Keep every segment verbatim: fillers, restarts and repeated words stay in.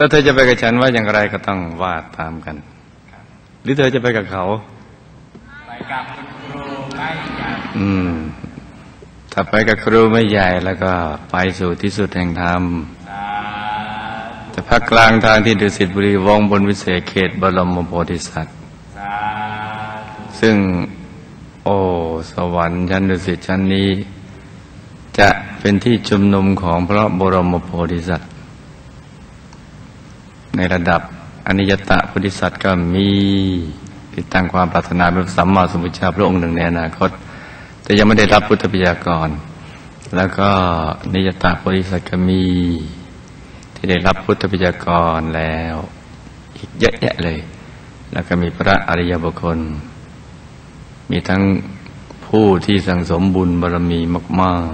ถ้าเธอจะไปกับฉันว่าอย่างไรก็ต้องว่าตามกันหรือเธอจะไปกับเขาไปกับคุณครูไม่ใหญ่อืมถ้าไปกับครูไม่ใหญ่แล้วก็ไปสู่ที่สุดแห่งธรรมจะพักกลางทางที่ดุสิตบุรีวงบนวิเศษเขตบรมโพธิสัตว์ซึ่งโอ้สวรรค์ชั้นดุสิตชั้นนี้จะเป็นที่ชุมนุมของพระบรมโพธิสัตว์ในระดับอนิยตโพธิสัตว์ก็มีที่ตั้งความปรารถนาเป็นสัมมาสัมพุทธเจ้าพระองค์หนึ่งในอนาคตแต่ยังไม่ได้รับพุทธปัญญากรแล้วก็นิยตโพธิสัตว์ก็มีที่ได้รับพุทธปัญญากรแล้วอีกเยอะแยะเลยแล้วก็มีพระอริยบุคคลมีทั้งผู้ที่สั่งสมบุญบารมีมาก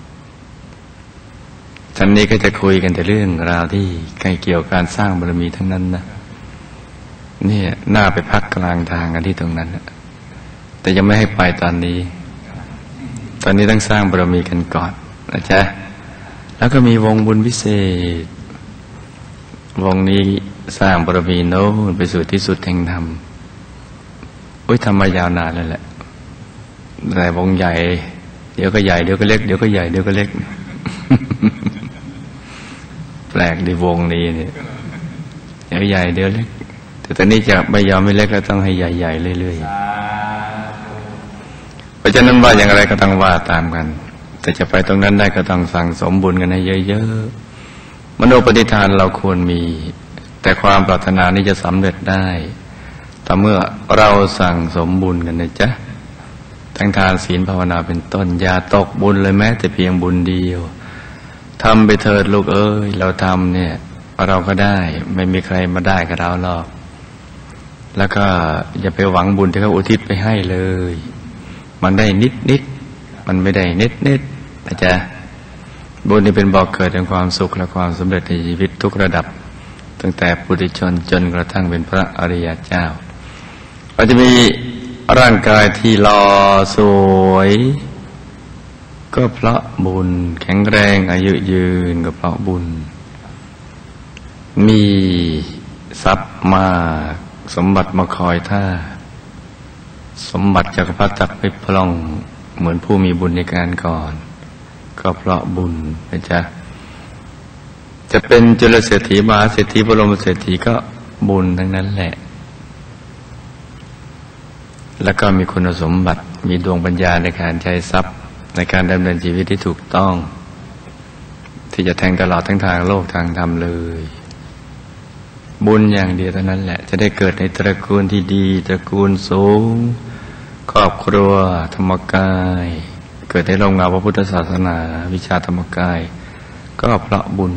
ๆท่านนี้ก็จะคุยกันแต่เรื่องราวที่ใกล้เกี่ยวกับการสร้างบารมีทั้งนั้นนะนี่น่าไปพักกลางทางกันที่ตรงนั้นแต่ยังไม่ให้ไปตอนนี้ตอนนี้ต้องสร้างบารมีกันก่อนนะจ๊ะแล้วก็มีวงบุญพิเศษวงนี้สร้างบารมีโน้นไปสู่ที่สุดแห่งธรรมอุ้ยทำมายาวนานแล้วแหละแต่วงใหญ่เดี๋ยวก็ใหญ่เดี๋ยวก็เล็กเดี๋ยวก็ใหญ่เดี๋ยวก็เล็ก แปลกในวงนี้เนี่ยเดี๋ยวใหญ่เดี๋ยวเล็กแต่ตอนนี้จะไม่ยอมไม่เล็กแล้วต้องให้ใหญ่ๆเรื่อยๆเพราะฉะนั้นว่าอย่างไรก็ต้องว่าตามกันแต่จะไปตรงนั้นได้ก็ต้องสั่งสมบุญกันให้เยอะๆมโนปณิธานเราควรมีแต่ความปรารถนานี้จะสำเร็จได้ต่อเมื่อเราสั่งสมบุญกันนะจ๊ะทั้งทานศีลภาวนาเป็นต้นอย่าตกบุญเลยแม้แต่เพียงบุญเดียวทำไปเถิดลูกเอ้ยเราทำเนี่ยเราก็ได้ไม่มีใครมาได้กับเราหรอกแล้วก็อย่าไปหวังบุญที่เขาอุทิศไปให้เลยมันได้นิดนิดมันไม่ได้เน็ดเน็ดนะจ๊ะบุญนี่เป็นบ่อเกิดแห่งความสุขและความสำเร็จในชีวิตทุกระดับตั้งแต่ปุถุชนจนกระทั่งเป็นพระอริยเจ้าเราจะมีร่างกายที่หล่อสวยก็เพราะบุญแข็งแรงอายุยืนก็เพราะบุญมีทรัพย์มากสมบัติมาคอยท่าสมบัติจักรพรรดิจักไม่พร่องเหมือนผู้มีบุญในการก่อนก็เพราะบุญนะจ๊ะจะเป็นจุลเศรษฐีมหาเศรษฐีบรมเศรษฐีก็บุญทั้งนั้นแหละแล้วก็มีคุณสมบัติมีดวงปัญญาในการใช้ทรัพย์ในการดำเนินชีวิตที่ถูกต้องที่จะแทงตลอดทั้งทางโลกทางธรรมเลยบุญอย่างเดียวเท่านั้นแหละจะได้เกิดในตระกูลที่ดีตระกูลสูงครอบครัวธรรมกายเกิดในร่มเงาพระพุทธศาสนาวิชาธรรมกายก็เพราะบุญ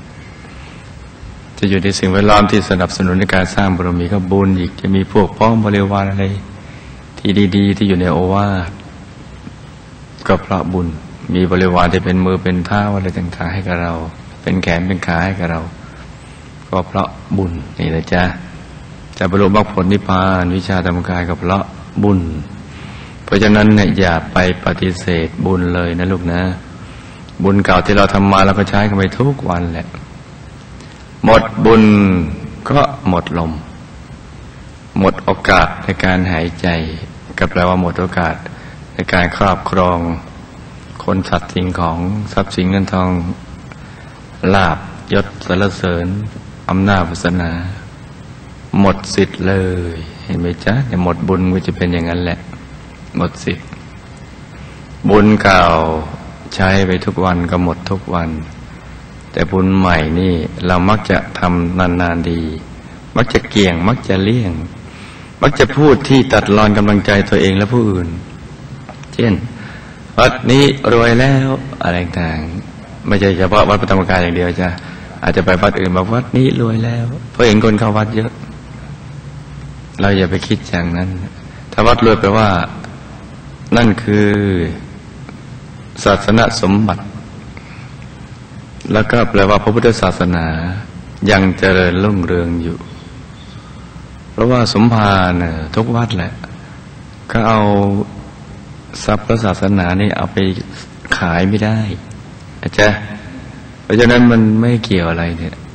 จะอยู่ในสิ่งแวดล้อมที่สนับสนุนในการสร้างบารมีก็บุญอีกจะมีพวกพ้องบริวารอะไรที่ดีๆที่อยู่ในโอวาทก็เพราะบุญมีบริวารที่เป็นมือเป็นเท้าอะไรต่างๆให้กับเราเป็นแขนเป็นขาให้กับเราก็เพราะบุญนี่แหละจ้ะจะบรรลุมรรคผลนิพพานวิชาธรรมกายก็เพราะบุญเพราะฉะนั้นเนี่ยอย่าไปปฏิเสธบุญเลยนะลูกนะบุญเก่าที่เราทำมาเราก็ใช้กันไปทุกวันแหละหมดบุญก็หมดลมหมดโอกาสในการหายใจก็แปลว่าหมดโอกาสในการครอบครองคนสัตว์สิ่งของทรัพย์สินเงินทองลาภยศสรรเสริญอำนาจวาสนาหมดสิทธิ์เลยเห็นไหมจ๊ะเนี่ยหมดบุญมันจะเป็นอย่างนั้นแหละหมดสิทธิ์บุญเก่าใช้ไปทุกวันก็หมดทุกวันแต่บุญใหม่นี่เรามักจะทำนานๆดีมักจะเกี่ยงมักจะเลี่ยงมักจะพูดที่ตัดรอนกำลังใจตัวเองและผู้อื่นเช่นวัดนี้รวยแล้วอะไรต่างไม่ใช่เฉพาะวัดพระธรรมกายอย่างเดียวจ้ะอาจจะไปวัดอื่นบอกวัดนี้รวยแล้วเพราะเห็นคนเข้าวัดเยอะเราอย่าไปคิดอย่างนั้นถ้าวัดรวยแปลว่านั่นคือศาสนสมบัติแล้วก็แปลว่าพระพุทธศาสนายังเจริญรุ่งเรืองอยู่เพราะว่าสมภารน่ะทุกวัดแหละก็เอาทรัพย์พระศาสนานี่เอาไปขายไม่ได้อาจจะเพราะฉะนั้นมันไม่เกี่ยวอะไรเนี่ย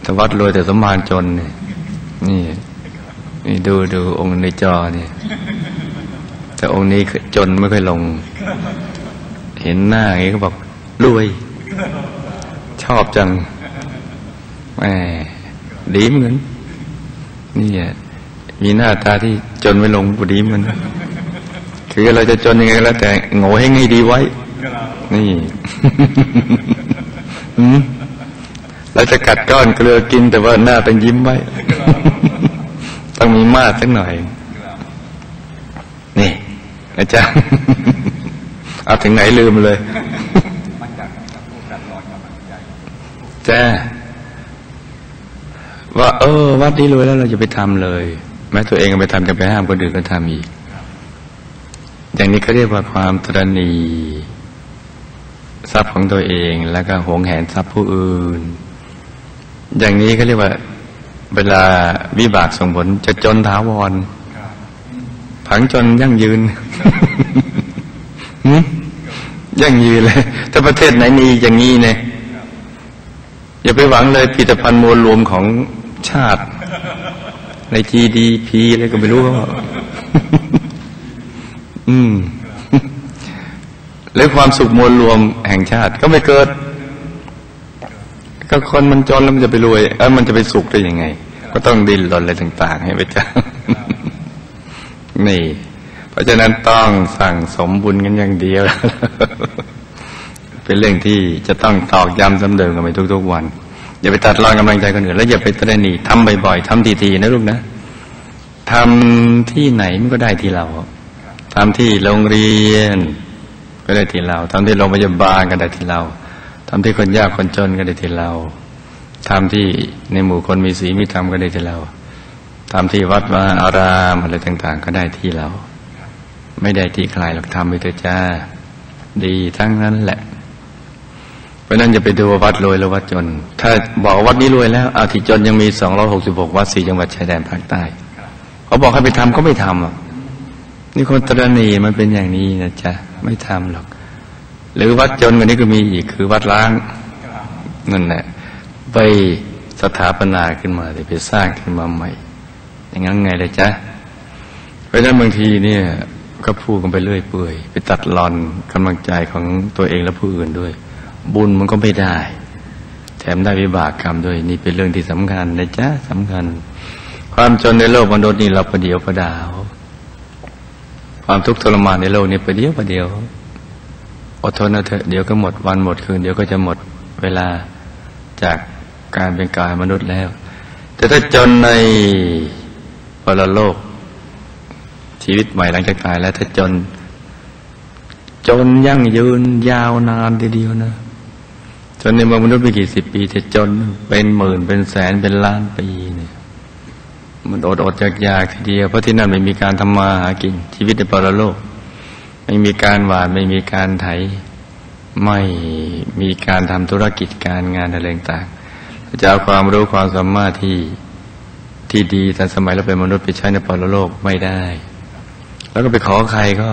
แต่วัดรวยแต่สมภารจนเนี่ยนี่นี่ดูดูองค์ในจอเนี่ยแต่องค์นี้จนไม่ค่อยลงเห็นหน้าอย่างนี้ก็บอกรวยชอบจังแหมดีเหมือนกันนี่มีหน้าตาที่จนไม่ลงก็ดีเหมือนกันคือเราจะจนยังไงแล้วแต่โง่ให้ให้ดีไว้นี่เราจะกัดก้อนเกลือกินแต่ว่าหน้าต้องยิ้มไว้ต้องมีมาดสักหน่อยนี่อาจารย์เอาถึงไหนลืมเลยจ้าว่าเออวัดนี้รวยแล้วเราจะไปทำเลยแม้ตัวเองก็ไปทำจะไปห้ามคนอื่นก็ทำอีกอย่างนี้เขาเรียกว่าความตระหนี่ทรัพย์ของตัวเองแล้วก็หวงแหนทรัพย์ผู้อื่นอย่างนี้เขาเรียกว่าเวลาวิบากส่งผลจะจนถาวรผังจนยั่งยืน ยั่งยืนเลยถ้าประเทศไหนมีอย่างนี้เนี่ยอย่าไปหวังเลยผลิตภัณฑ์มวลรวมของชาติใน จี ดี พี อะไรก็ไม่รู้ อืมแล้วความสุขมวลรวมแห่งชาติก็ไม่เกิดก็คนมันจนแล้วมันจะไปรวยเออมันจะไปสุขได้ยังไงก็ต้องดิ้นรนอะไรต่างๆให้ไปจ้า นี่เพราะฉะนั้นต้องสั่งสมบุญกันอย่างเดียว เป็นเรื่องที่จะต้องตอกย้ำซ้ำเดิมกันไปทุกๆวันอย่าไปตัดรอนกำลังใจคนอื่นแล้วอย่าไปตระหนี่ทำบ่อยๆทำทีๆนะลูกนะทำที่ไหนมันก็ได้ที่เราทำที่โรงเรียนก็ได้ที่เราทำที่โรงพยาบาลก็ได้ที่เราทำที่คนยากคนจนก็ได้ที่เราทำที่ในหมู่คนมีศีลมีธรรมก็ได้ที่เราทำที่วัดวาอารามอะไรต่างๆก็ได้ที่เราไม่ได้ที่ใครหรอกทำไปเถอะจ้าดีทั้งนั้นแหละเพราะนั้นอย่าไปดูวัดรวยหรือวัดจนถ้าบอกวัดนี้รวยแล้วเอาที่จนยังมีสองร้อยหกสิบหกวัดสี่จังหวัดชายแดนภาคใต้เขาบอกให้ไปทำก็ไม่ทำหรอกนี่คนตระหนี่มันเป็นอย่างนี้นะจ๊ะไม่ทำหรอกหรือวัดจนกันนี้ก็มีอีกคือวัดล้างนั่นแหละไปสถาปนาขึ้นมาไปสร้างขึ้นมาใหม่อย่างนั้นไงเลยจ๊ะเพราะฉะนั้นบางทีเนี่ยก็พูดกันไปเรื่อยเปื่อยไปตัดรอนกำลังใจของตัวเองและผู้อื่นด้วยบุญมันก็ไม่ได้แถมได้วิบากกรรมด้วยนี่เป็นเรื่องที่สำคัญนะจ๊ะสำคัญความจนในโลกมนุษย์นี่เราประเดียวประดาวความทุกข์ทรมานในโลกนี้ประเดียวประเดียวอดทนนะเถอะเดี๋ยวก็หมดวันหมดคืนเดี๋ยวก็จะหมดเวลาจากการเป็นกายมนุษย์แล้วแต่ถ้าจนในปรโลกชีวิตใหม่หลังจากตายแล้วถ้าจนจนยั่งยืนยาวนานทีเดียวนะจนในเมืองมนุษย์ไม่กี่สิบปีจะจนเป็นหมื่นเป็นแสนเป็นล้านปีเนี่ยมันอดอดอยากอยากทีเดียวเพราะที่นั่นไม่มีการทำมาหากินชีวิตในปรโลกไม่มีการหวานไม่มีการไถไม่มีการทำธุรกิจการงานอะไรต่างๆจะเอาความรู้ความสามารถที่ที่ดีทันสมัยแล้วเป็นมนุษย์ไปใช้ในปรโลกไม่ได้แล้วก็ไปขอใครก็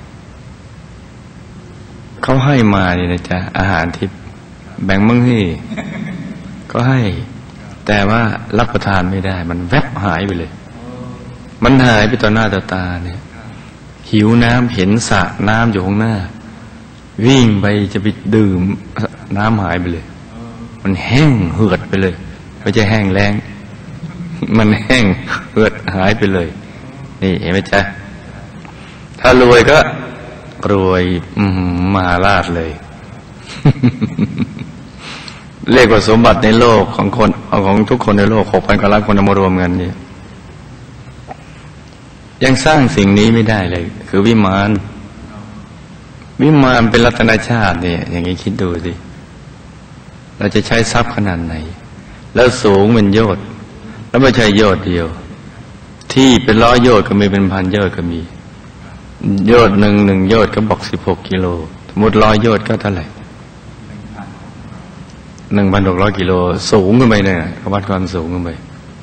เขาให้มาเนี่ยนะจ๊ะอาหารทิพย์แบ่งมั่งให้ก็ให้แต่ว่ารับประทานไม่ได้มันแวบหายไปเลยมันหายไปต่อหน้าต่อตาเนี่ยหิวน้ำเห็นสระน้ำอยู่ข้างหน้าวิ่งไปจะไปดื่มน้ำหายไปเลยมันแห้งเหือดไปเลยไม่ใช่แห้งแล้งมันแห้งเหือดหายไปเลยนี่เห็นไหมจ๊ะถ้ารวยก็รวยมหาราชเลย เรียกว่าสมบัติในโลกของคนของทุกคนในโลกหกพันกว่าล้านคนเอามารวมกันเนี่ยยังสร้างสิ่งนี้ไม่ได้เลยคือวิมานวิมานเป็นรัตนชาติเนี่ยอย่างนี้คิดดูสิเราจะใช้ทรัพย์ขนาดไหนแล้วสูงเป็นโยชน์แล้วไม่ใช่โยชน์เดียวที่เป็นร้อยโยชน์ก็มีเป็นพันโยชน์ก็มีโยชน์หนึ่งหนึ่งโยชน์ก็บอกสิบหกกิโลสมมติร้อยโยชน์ก็เท่าไหร่หนึ่งพันหกร้อยกิโลสูงขึ้นไปเนี่ยวัดความสูงขึ้นไป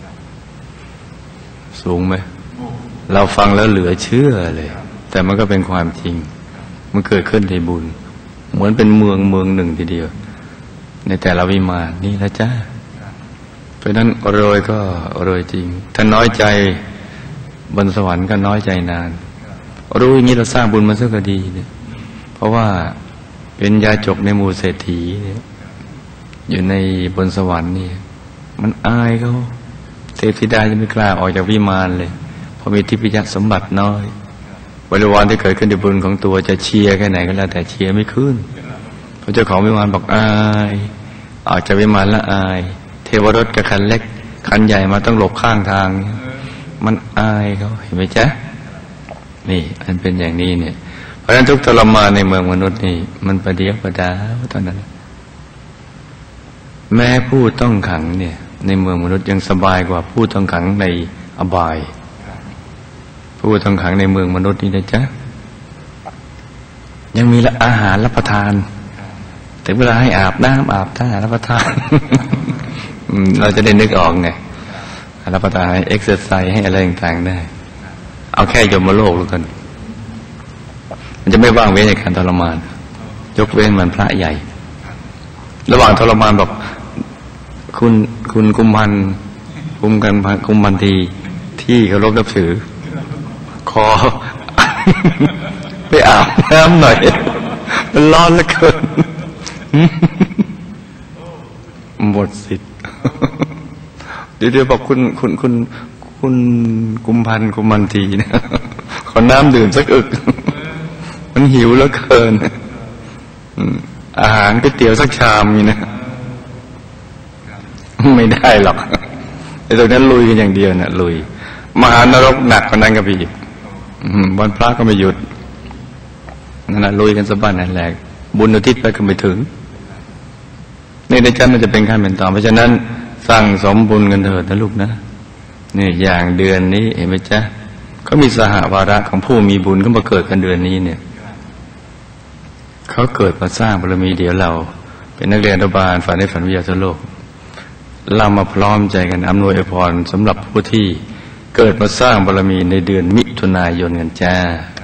สูงไหมเราฟังแล้วเหลือเชื่อเลยแต่มันก็เป็นความจริงมันเกิดขึ้นในบุญเหมือนเป็นเมืองเมืองหนึ่งทีเดียวในแต่ละวิมานนี่ละจ้าเพราะนั้นโรยก็โรยจริงถ้าน้อยใจบนสวรรค์ก็น้อยใจนานรู้อย่างนี้เราสร้างบุญมาสักก็ดีเนี่ยเพราะว่าเป็นยาจกในหมู่เศรษฐีเนี่ยอยู่ในบนสวรรค์นี่มันอายเขาเทพธิดาจะไม่กล้าออกจากวิมานเลยเพราะมีทิพยสมบัติน้อยบริวารที่เกิดขึ้นในบุญของตัวจะเชียร์แค่ไหนก็แล้วแต่เชียร์ไม่ขึ้นเพราะเจ้าของวิมานบอกอายออกจากวิมานละอายเทวรถกับคันเล็กคันใหญ่มาต้องหลบข้างทางมันอายเขาเห็นไหมจ๊ะนี่มันเป็นอย่างนี้เนี่ยเพราะฉะนั้นทุกทรมานในเมืองมนุษย์นี่มันประเดียวประดาวตอนนั้นแม้ผู้ต้องขังเนี่ยในเมืองมนุษย์ยังสบายกว่าผู้ต้องขังในอบายผู้ต้องขังในเมืองมนุษย์นี่นะจ๊ะยังมีอาหารรับประทานแต่เวลาให้อาบน้ำอาบท่ารับประทาน เราจะได้นึกออกไงรับประทานให้เอ็กซ์ไซส์ให้อะไรต่างๆได้เอาแค่ยมโลกแล้วกันมันจะไม่ว่างเว้นในการทรมานยกเว้นมันพระใหญ่ระหว่างทรมานบอกคุณคุณกุมพันกุมกันกุมพันทีที่เคารพนับถือขอ ไปอาบน้ำหน่อยมันร้อนเหลือเกินหมดสิทธิ์เดี๋ยวเดี๋ยวบอกคุณคุณคุณคุณกุมพันกุมพันทีนะขอน้ำดื่มสักอึกมันหิวเหลือเกินอาหารก๋วยเตี๋ยวสักชามนี่นะไม่ได้หรอกไอ้ตรงนั้นลุยกันอย่างเดียวนะลุยมหานรกหนักกว่านั้นก็พี่วันพระก็ไม่หยุดนั่นแหละลุยกันสะบั้นนั่นแหละบุญอุทิศไปก็ไม่ถึงนี่ในชั้นมันจะเป็นขั้นเป็นตอนเพราะฉะนั้นสร้างสมบุญกันเถิดนะลูกนะนี่อย่างเดือนนี้เห็นไหมจ๊ะเขามีสหวาระของผู้มีบุญก็มาเกิดกันเดือนนี้เนี่ยเขาเกิดมาสร้างบารมีเดี๋ยวเราเป็นนักเรียนอนุบาลฝันในฝันวิทยาโลกเรามาพร้อมใจกันอำนวยพรสำหรับผู้ที่เกิดมาสร้างบารมีในเดือนมิถุนายนกันจ้า